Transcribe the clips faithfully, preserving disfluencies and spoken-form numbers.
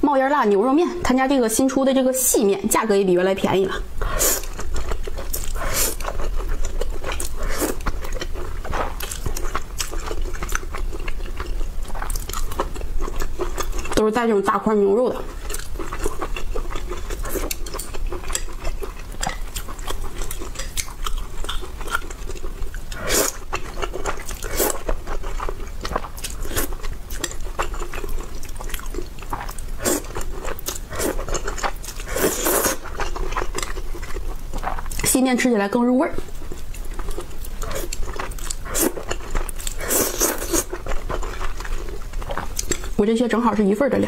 冒烟辣牛肉面，他家这个新出的这个细面，价格也比原来便宜了。都是带这种大块牛肉的。细面吃起来更入味儿。我这些正好是一份的量。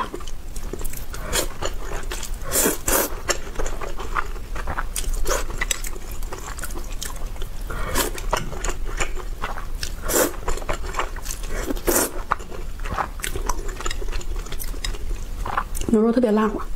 牛肉特别烂滑。